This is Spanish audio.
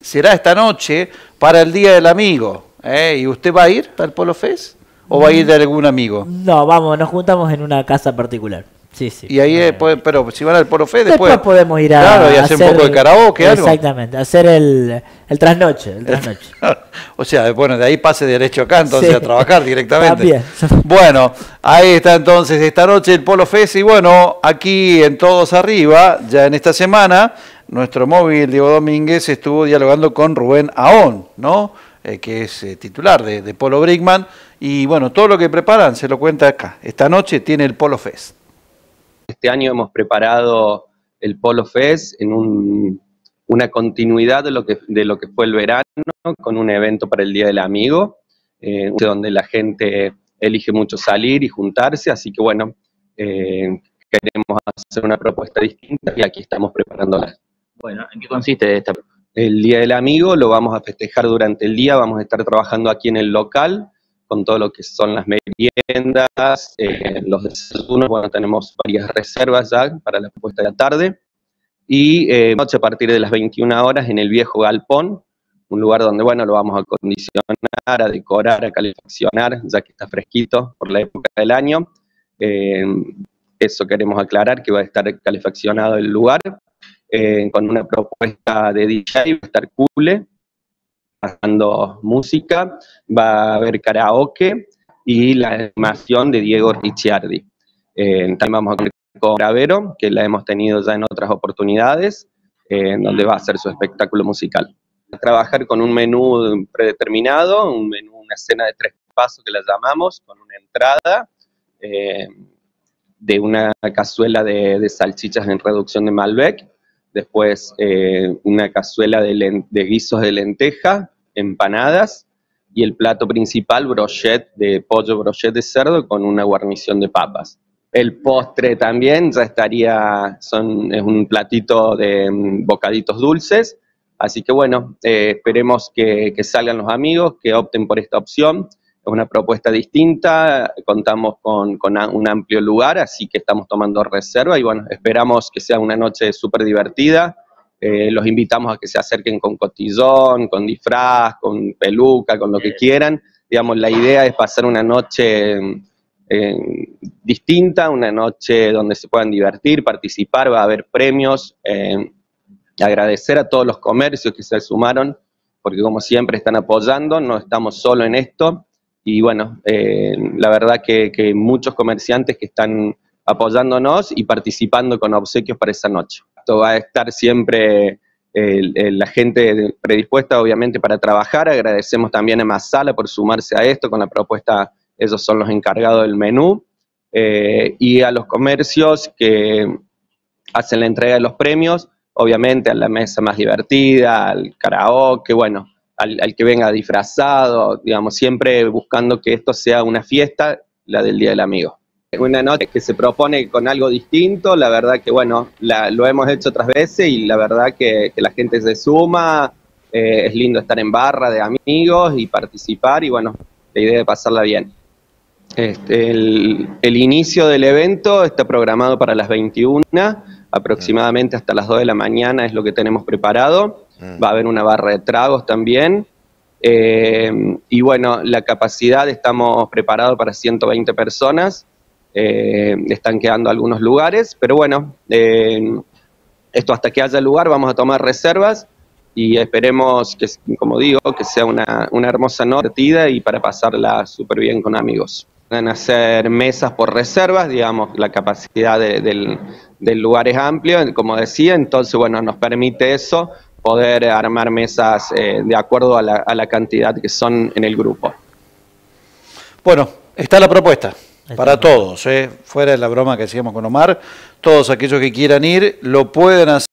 será esta noche para el Día del Amigo. ¿Y usted va a ir al Polo Fest o va a ir de algún amigo? No, vamos, nos juntamos en una casa particular. Sí, sí. Y ahí, pero si van al Polo Fest, después podemos ir a claro, y hacer un poco de karaoke, algo. Exactamente, hacer el trasnoche. O sea, bueno, de ahí pase derecho acá, entonces sí, a trabajar directamente. También. Bueno, ahí está entonces esta noche el Polo Fest. Y bueno, aquí en Todos Arriba, ya en esta semana, nuestro móvil Diego Domínguez estuvo dialogando con Rubén Aón, ¿no? Que es titular de Polo Brinkmann. Y bueno, todo lo que preparan se lo cuenta acá. Esta noche tiene el Polo Fest. Este año hemos preparado el Polo Fest en una continuidad de lo que fue el verano, con un evento para el Día del Amigo, donde la gente elige mucho salir y juntarse, así que bueno, queremos hacer una propuesta distinta y aquí estamos preparándola. Bueno, ¿en qué consiste esta? El Día del Amigo lo vamos a festejar durante el día, vamos a estar trabajando aquí en el local, con todo lo que son las meriendas, los desayunos. Bueno, tenemos varias reservas ya para la propuesta de la tarde. Y noche a partir de las 21 horas en el viejo galpón, un lugar donde, bueno, lo vamos a acondicionar, a decorar, a calefaccionar, ya que está fresquito por la época del año. Eso queremos aclarar, que va a estar calefaccionado el lugar, con una propuesta de DJ, va a estar Cule, pasando música, va a haber karaoke y la animación de Diego Ricciardi. También vamos a contar con Gravero, que la hemos tenido ya en otras oportunidades, donde va a hacer su espectáculo musical. Trabajar con un menú predeterminado, una cena de 3 pasos que la llamamos, con una entrada de una cazuela de salchichas en reducción de Malbec, después una cazuela de guisos de lenteja, empanadas, y el plato principal, brochet de pollo, brochet de cerdo con una guarnición de papas. El postre también ya estaría, es un platito de bocaditos dulces, así que bueno, esperemos que salgan los amigos, que opten por esta opción. Es una propuesta distinta, contamos con un amplio lugar, así que estamos tomando reserva y bueno, esperamos que sea una noche súper divertida. Los invitamos a que se acerquen con cotillón, con disfraz, con peluca, con lo que quieran. Digamos, la idea es pasar una noche distinta, una noche donde se puedan divertir, participar, va a haber premios. Agradecer a todos los comercios que se sumaron, porque como siempre están apoyando, no estamos solo en esto. Y bueno, la verdad que muchos comerciantes que están apoyándonos y participando con obsequios para esa noche. Esto va a estar siempre la gente predispuesta obviamente para trabajar. Agradecemos también a Masala por sumarse a esto con la propuesta, ellos son los encargados del menú, y a los comercios que hacen la entrega de los premios, obviamente a la mesa más divertida, al karaoke, bueno, al que venga disfrazado, digamos, siempre buscando que esto sea una fiesta, la del Día del Amigo. Una noche que se propone con algo distinto, la verdad que bueno, lo hemos hecho otras veces y la verdad que la gente se suma, es lindo estar en barra de amigos y participar y bueno, la idea de pasarla bien. El inicio del evento está programado para las 21, aproximadamente hasta las 2 de la mañana es lo que tenemos preparado. Va a haber una barra de tragos también. Y bueno, la capacidad, estamos preparados para 120 personas. Están quedando algunos lugares, pero bueno, esto hasta que haya lugar vamos a tomar reservas y esperemos que, como digo, que sea una hermosa noche y para pasarla súper bien con amigos. Van a hacer mesas por reservas, digamos, la capacidad del lugar es amplia, como decía, entonces bueno, nos permite eso, poder armar mesas de acuerdo a la cantidad que son en el grupo. Bueno, está la propuesta para todos, fuera de la broma que hacíamos con Omar, todos aquellos que quieran ir lo pueden hacer.